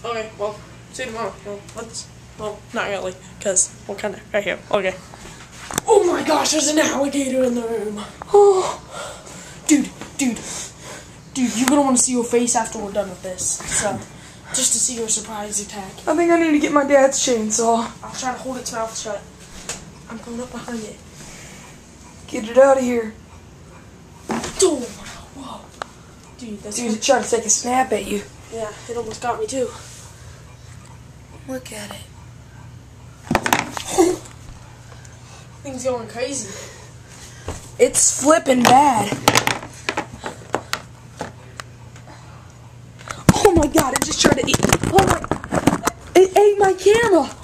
Okay, well, see you tomorrow. Well, not really, because we're kind of right here. Okay. Oh my gosh, there's an alligator in the room. Oh, dude, you're gonna want to see your face after we're done with this. So, just to see your surprise attack. I think I need to get my dad's chainsaw. I'll try to hold its mouth shut. I'm going up behind it. Get it out of here. Oh, whoa. Dude, that's Dude's trying to take a snap at you. Yeah, it almost got me too. Look at it. Thing's going crazy. It's flipping bad. Oh my god, it just tried to eat. Oh my. It ate my camera.